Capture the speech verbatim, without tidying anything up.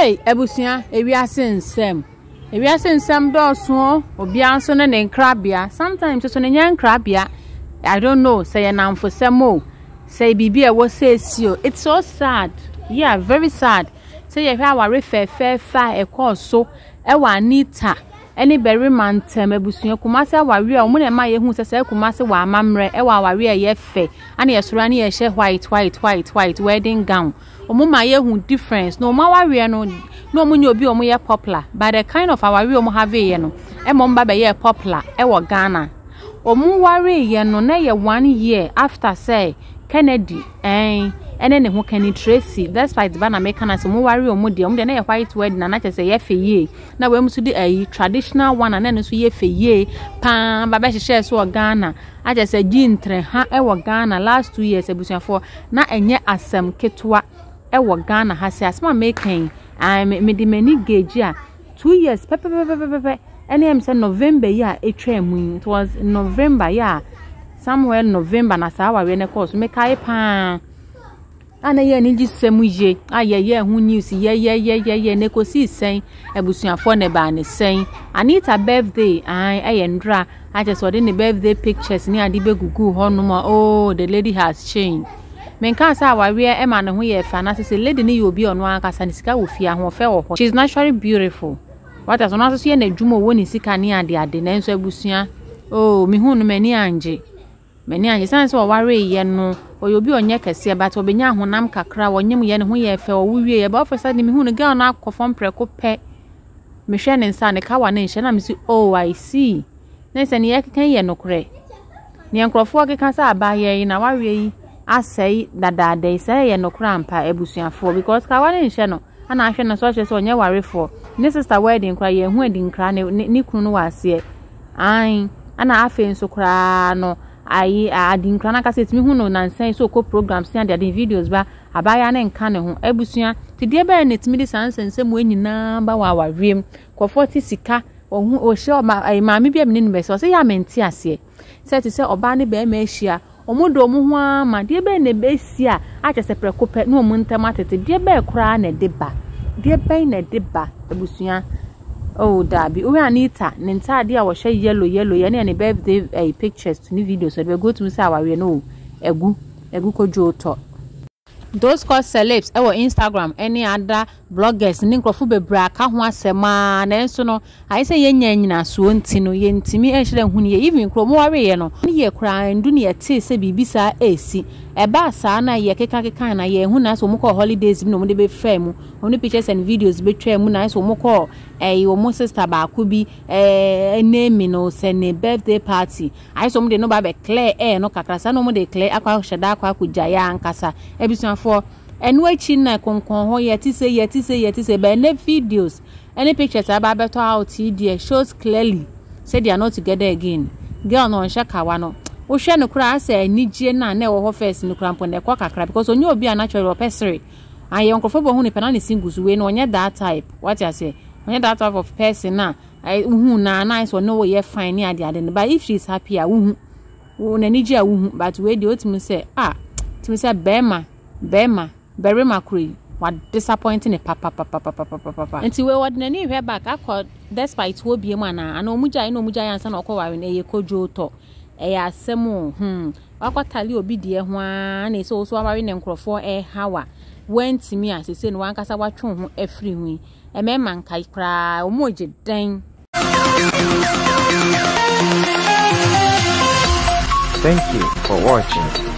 Hey, ebusia, ewiase nsem. Ewiase nsem do so, obi anso ne ne nkrabia. Sometimes so ne nya nkrabia. I don't know, say na mfosemo. Say bibi e wo say sio. It's so sad. Yeah, very sad. Say ye hwa ware fe fe fa e call so e wa Anita. Any berry man tem ebusua kumase aware a omo na ma ye hu se se kumase wa amamre e wa aware ye fe ana ye sura na ye she white white white white wedding gown omo ma ye hu difference no ma aware no no omo nya obi omo ye popular but the kind of aware omo have ye no e mo mba be ye popular e wo Ghana omo ware ye no na ye one year after say Kennedy eh ene ne ho Kenny Tracy despite bana make na so mo ware omo de omo de na ye white wedding na na chese ye fe ye na we musu di ayi traditional one na no so ye fe ye pa ba be hye so Ghana a chese gintre ha e wo Ghana last two years ebusuafo na enye asem ketwa e wo Ghana ha se asema making I me di many gauge a two years pe pe pe pe pe ene em say November ya etwa mu it was November ya somewhere November na sa wa we ne course me kai pa ana ye ni gisemu ye aye ye hu news ye ye ye ye ye ne kosi sen ebusuafo ne ba ne sen Anita birthday ai aye ndra I just word in the birthday pictures ni ade begugu ho no ma oh the lady has changed men kan sa wa we e ma ne ho ye fa na se lady ni obi ono aka sa ne sika wo fia ho fe wo ho she's naturally beautiful what as ona so ye na adwuma wo ni sika ni ade ade na enso abusua oh mi hu no mani anje mani anje san so ware ye no oyobi onye kese but obenya honam kakra wonyem ye ne ho ye fe wo wie ye ba ofisa ni mi hu no girl na akofom preko pe me hwe ne nsa ne ka wa ne nhye na me si oh I see na se ne ye kan ye no kre ne nkrofo akeka sa aba ye na ware yi asai dada de se ye no kra ampa ebusuafo because ka wa ne nhye no ana ahwe na so hye se onye ware fo ne sister wedding kra ye hu edi nkra ne ni kunu no wase ai ana afe nso kra no ai Adinkra na kase timi hu no nansan so ko programs and the videos ba abaya na nka ne ho ebusua ti de ba na timi di sansense mu anyina ba wa warem ko forty sika ohun o hye o ma ai maami bia me ne so se ya menti ase se ti se oba ne ba ma ahia omodo omo ho ama de ba na be sia a chese preko pe na omo ntama tete de ba kura na de ba de ba na de ba ebusua oh dabi we Anita nentade a wo hye yellow yellow ye na ne birthday eh, pictures to ni videos so we go to say our we no egu egu kojo to those called celebs e wo Instagram any other bloggers ni nkrofo bebra ka ho asema na enso no ai say ye nya nyina so ntino ye ntimi e hire hu ni even kromo ware ye no ni ye kra ndu ni ye te se bibisa esi e ba sa na ye keka keka na ye hu na so mo call holidays bi no mo de be frame oni pictures and videos be twa mu na so mo call eh wo mo sister ba ko bi eh name no se ne birthday party ai so mo de no ba be clear eh no kakra sa no mo de clear akwa hyeda akwa akugya ya ankasa ebisuafo enu achi na konkon ho ye ti say ye ti say ye ti say be ne videos any pictures aba beto out there shows clearly say they are not together again girl no nsha kawa no wo hwe no kura asa anigye na na wo ho first no kura mpon ekwa kakra because onye obi a natural or pesere aye onkofo bo hu ni penal singles we no onye that type what you say onye that type of person na I hu na nice or no we ye fine ni ade ade but if she is happy a hu wo na nigye a hu but we dey otimi say ah timi say bema bema very macro what disappointing papa papa papa papa papa nti we word na ni hwe back akọ despite wo bie mu ana ana omuja ina omuja yansa na okọ ware na ye kojo to e ya asemu hmm akwatali obi die ho a na so so ware na nkrofo e hawa went me asese no wankasa watwe ho afri hu e me man kai kra omoje dan. Thank you for watching.